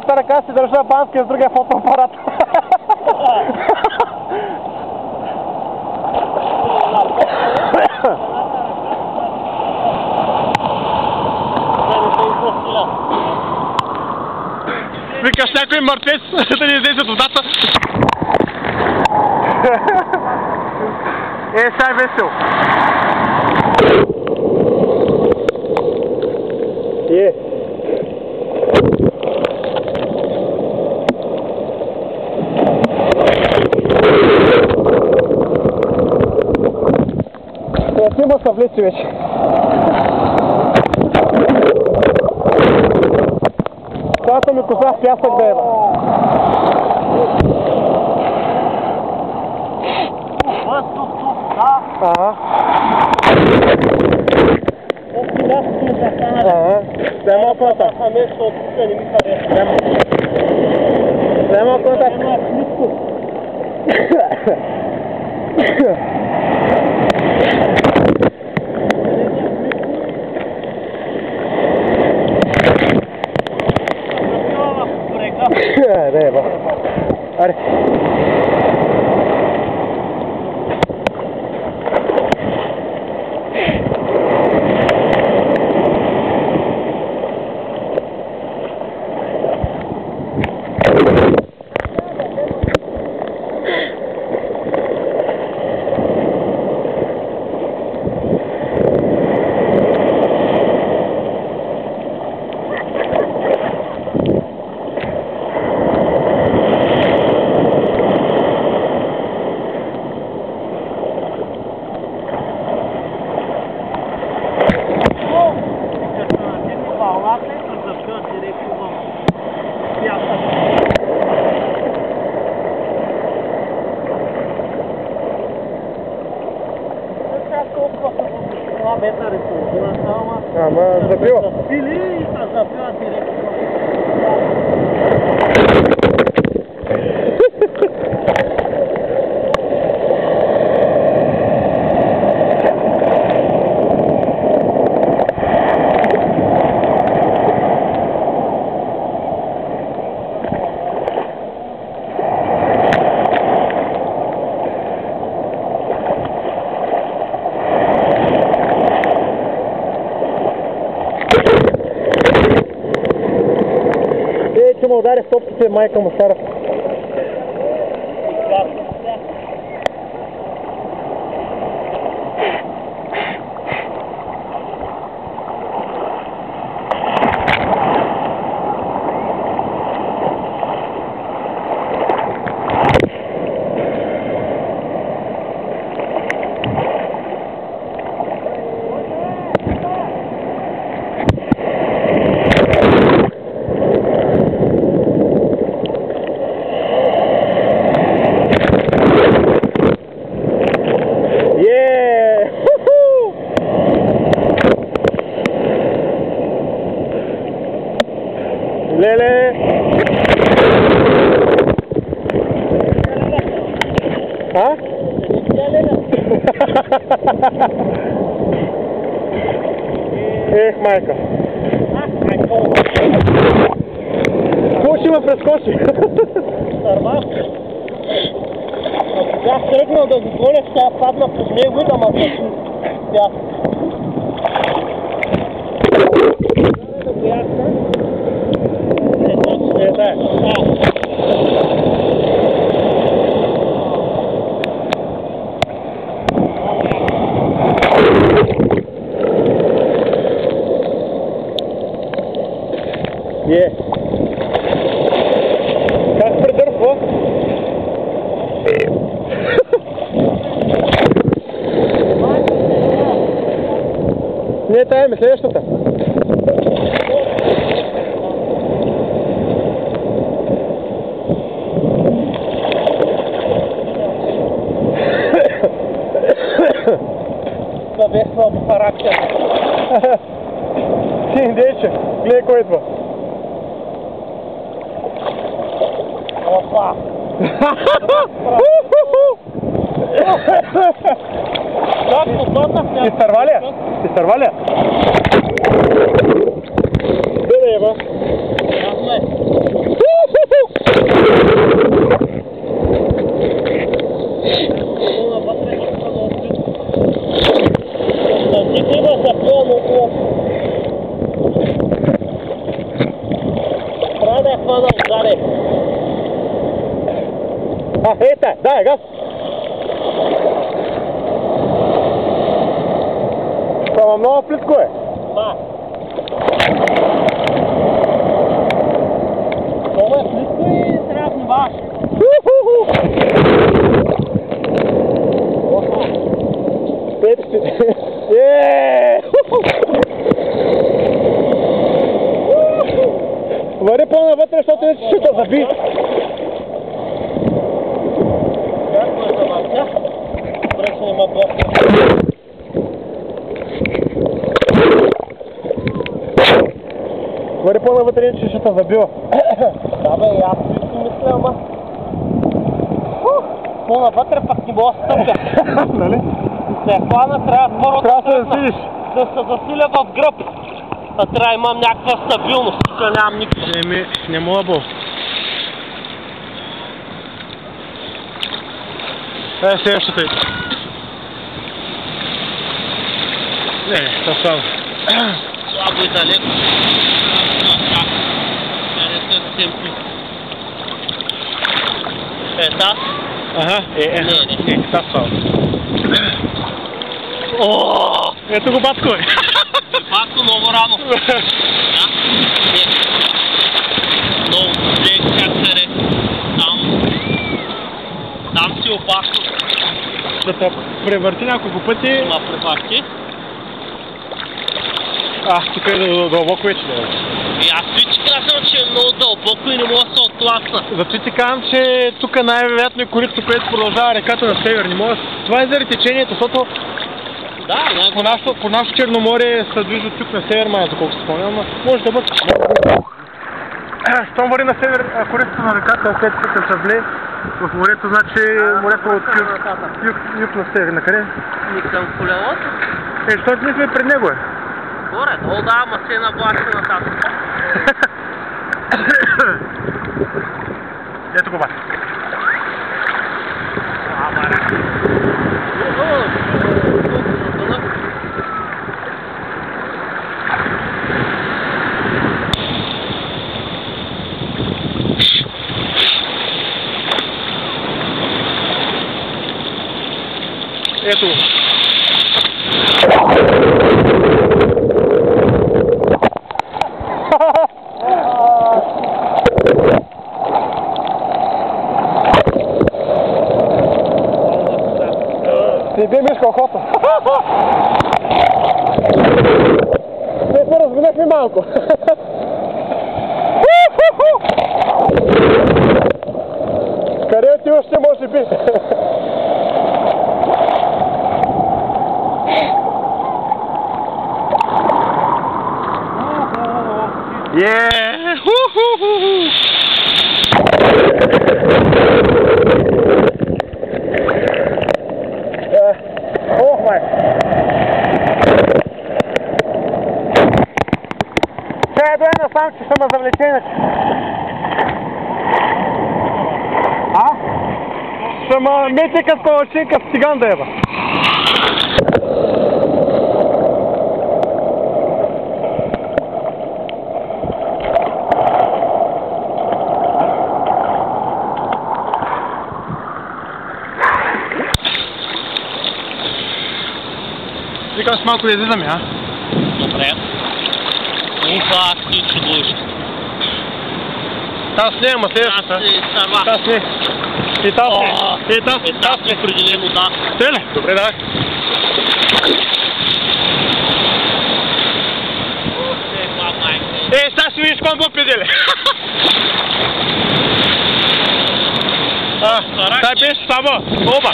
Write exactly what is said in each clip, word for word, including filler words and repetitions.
едната ръка си държа бански, с другия фотоапарат. Викаш някой мъртвец да ни излезе от водата. Е, сега е весел. Е. Красиво са влеси вече. Цялата ми коза в пясък да еда. Ага. Ага. Дай малко натам. Дай малко натам. Дай, ба. Аре. Ама запила. Или и са запила директно. Ще му удари в топките, майка му стара. Леле! А? Ех, майка! Какво ще ме прескочи? Сърваш? Ако бях тръгнал да го гоня, ще падна под него и да ма тъчи бях. Е. Как придърпва? Не, тая ми следващата. Да бе слабо характер. Син дече, гледай кой идва. Опа! Изтърва ли я? Изтърва ли я? Де да еба? Ясно е. плитко е? Да. Това е плитко и трябва да внимаваш. Пепси. Еее! Вари по-навътре, защото не ще да заби. Как го е за мъртя? Добре, че нема блока. Вари по-навътре, че ще те забива. Да бе, и аз си мисля, ама... По-навътре пък не мога да стъпя. Нали? Се хвана, трябва първо Трябва да се засилиш. да се засиля в гръб. А трябва да имам някаква стабилност, тук нямам никаква. Еми, не мога бо. Е, следващата е. Не, не, това слабо. Слабо и далеко. Не се темпи. Е, таз? Ага, е, е. Не, не. Не, това слабо. Ооо! Ето го батко е. Батко много рано. Да? Не. Много, не, как се ре. Там. Там си опасно. Да те превърти няколко пъти. Ма превърти. А, тук е дълбоко вече да е. И аз ви ти казвам, че е много дълбоко и не мога да се отласна. Зато ти казвам, че тук най-вероятно е корито, което продължава реката на север. Не мога... Това е заради течението, защото Да, не. по нашото, по нашото Черноморие се движи от юг на север, май, за колко се спомням, но може да бъде. Щом вари на север коритото на реката, след като се вле в морето, значи морето от юг, юг, юг на север. На къде? Ни към колелото. Е, защото ние сме пред него е. Горе, долу да, ама се наблаща нататък. Ето го бати. Ето го. Не бе мишка охота. Не се развинахме малко. Къде отиваш ще може би? Yeah! Hoo-hoo-hoo-hoo! Ох, май! Сега до една сам, че съм завлечен. А? Съм метика с палачинка с циган да еба. Викам с малко да излизаме, а? Добре. Уфа, аз ти чудовище. Таз не, ама следващата. Аз си сърва. Таз не. И таз не. И таз не. Е, таз не определено, да. Те ли? Добре, давай. Е, това майка. Е, сега ще видиш колко педеле. А, дай беше само. Оба.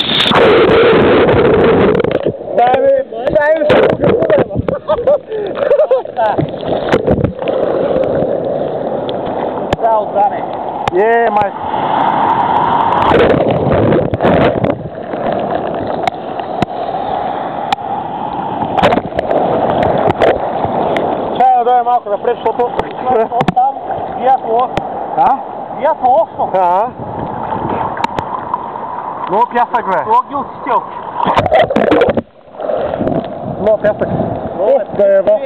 Дай ми, дай ми се покрепуваме. Да, отзане. Е, май. Чай да дойде малко напред, защото... Там, ясно лошо. А? Ясно лошо. А? Много пясък, бе. Това ги отсетил. Много пясък. О, да еба.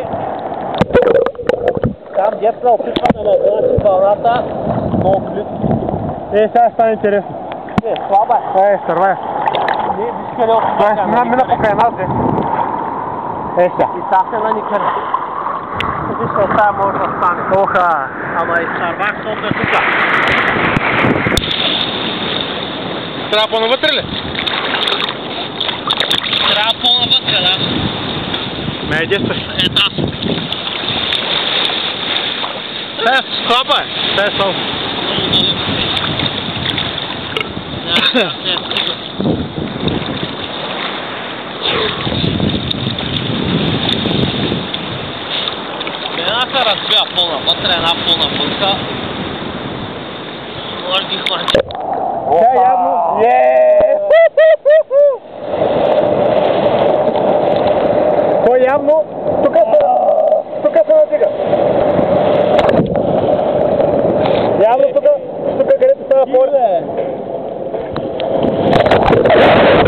Там детства опитване на дъначи вълната, много близко. Е, сега стане интересно. Е, слаба е. Е, стървай. Не, виж къде Дай, мина, мина покрай нас, е. Е, сега. И са се на никъде. Вижте, тая може да стане. Оха! Ама и шарвак сото е тука. Трябва по-навътре ли? Трябва по-навътре, да. Не е действаш. Е, да. Е, слаба е. Те е слабо. Няма, не е стига. Една се разбива по-навътре, една по-навътре. Може ги хванче. Тя явно... Еее! Той явно... Тука се... Тука се натига.